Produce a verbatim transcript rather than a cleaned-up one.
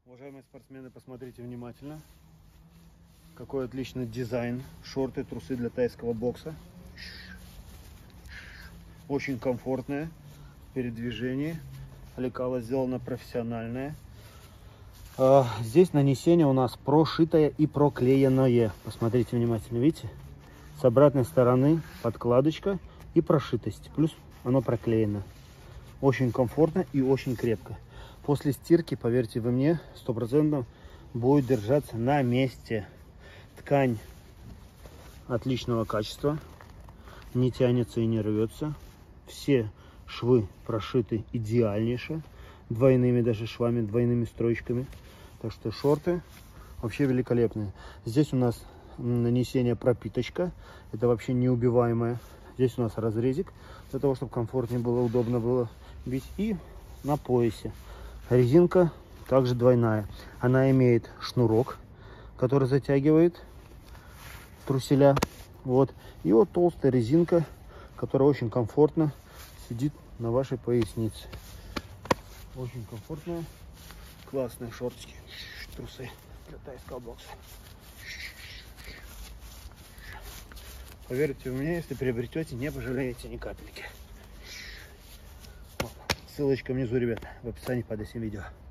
Уважаемые спортсмены, посмотрите внимательно, какой отличный дизайн. Шорты, трусы для тайского бокса. Очень комфортные в передвижении. Лекало сделано профессиональное. Здесь нанесение у нас прошитое и проклеенное. Посмотрите внимательно, видите? С обратной стороны подкладочка и прошитость. Плюс оно проклеено. Очень комфортно и очень крепко. После стирки, поверьте вы мне, сто процентов будет держаться на месте. Ткань отличного качества, не тянется и не рвется. Все швы прошиты идеальнейше, двойными даже швами, двойными строчками. Так что шорты вообще великолепные. Здесь у нас нанесение пропиточка, это вообще неубиваемое. Здесь у нас разрезик, для того, чтобы комфортнее было, удобно было бить. И на поясе резинка также двойная. Она имеет шнурок, который затягивает труселя. Вот. И вот толстая резинка, которая очень комфортно сидит на вашей пояснице. Очень комфортная, классные шортики, трусы для тайского бокса. Поверьте мне, если приобретете, не пожалеете ни капельки. Ссылочка внизу, ребята, в описании под этим видео.